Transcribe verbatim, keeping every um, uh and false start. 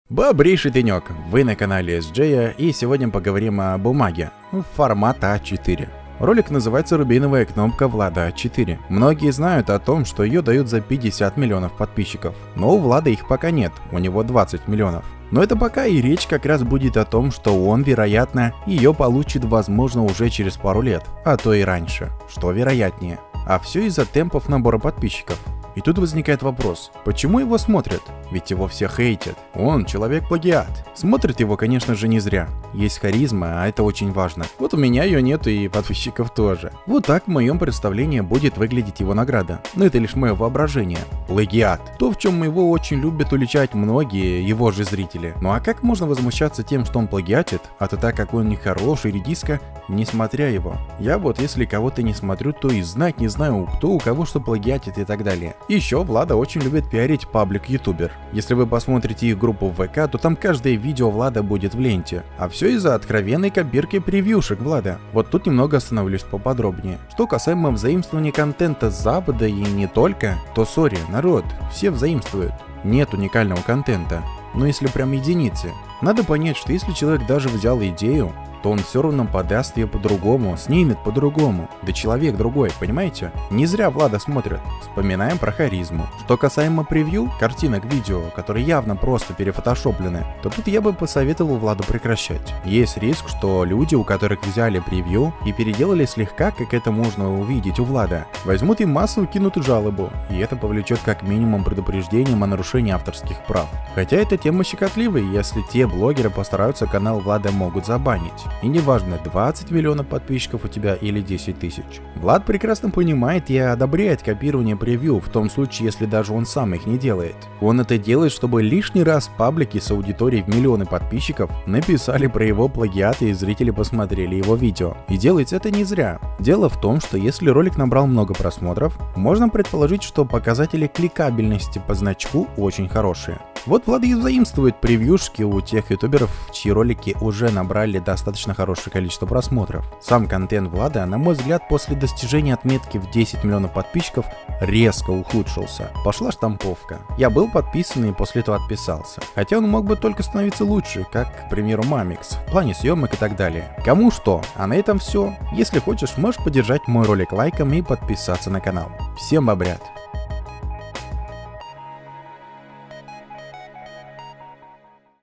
Бобрейший денек, вы на канале эс джей, и сегодня поговорим о бумаге формата а четыре. Ролик называется «Рубиновая кнопка Влада а четыре». Многие знают о том, что ее дают за пятьдесят миллионов подписчиков, но у Влада их пока нет, у него двадцать миллионов. Но это пока, и речь как раз будет о том, что он, вероятно, ее получит, возможно, уже через пару лет, а то и раньше, что вероятнее. А все из-за темпов набора подписчиков. И тут возникает вопрос, почему его смотрят? Ведь его все хейтят. Он человек-плагиат. Смотрят его, конечно же, не зря. Есть харизма, а это очень важно. Вот у меня ее нету, и подписчиков тоже. Вот так в моем представлении будет выглядеть его награда. Но это лишь мое воображение. Плагиат. То, в чем его очень любят уличать многие его же зрители. Ну а как можно возмущаться тем, что он плагиатит, а то так как он нехороший редиска, не смотря его? Я вот если кого-то не смотрю, то и знать не знаю, кто у кого что плагиатит и так далее. Еще Влада очень любит пиарить паблик-ютубер. Если вы посмотрите их группу в вэ ка, то там каждое видео Влада будет в ленте. А все из-за откровенной копирки превьюшек Влада. Вот тут немного остановлюсь поподробнее. Что касаемо взаимствования контента с Запада и не только, то сори, народ, все взаимствуют. Нет уникального контента. Но если прям единицы. Надо понять, что если человек даже взял идею, то он все равно подаст ее по-другому, снимет по-другому. Да человек другой, понимаете? Не зря Влада смотрят. Вспоминаем про харизму. Что касаемо превью, картинок видео, которые явно просто перефотошоплены, то тут я бы посоветовал Владу прекращать. Есть риск, что люди, у которых взяли превью и переделали слегка, как это можно увидеть у Влада, возьмут и массово кинут жалобу, и это повлечет как минимум предупреждением о нарушении авторских прав. Хотя эта тема щекотливая, если те блогеры постараются, канал Влада могут забанить. И неважно, двадцать миллионов подписчиков у тебя или десять тысяч. Влад прекрасно понимает и одобряет копирование превью, в том случае, если даже он сам их не делает. Он это делает, чтобы лишний раз паблики с аудиторией в миллионы подписчиков написали про его плагиаты и зрители посмотрели его видео. И делается это не зря. Дело в том, что если ролик набрал много просмотров, можно предположить, что показатели кликабельности по значку очень хорошие. Вот Влад и заимствует превьюшки у тех ютуберов, чьи ролики уже набрали достаточно хорошее количество просмотров. Сам контент Влада, на мой взгляд, после достижения отметки в десять миллионов подписчиков резко ухудшился. Пошла штамповка. Я был подписан и после этого отписался. Хотя он мог бы только становиться лучше, как, к примеру, Мамикс, в плане съемок и так далее. Кому что, а на этом все. Если хочешь, можешь поддержать мой ролик лайком и подписаться на канал. Всем бобрят!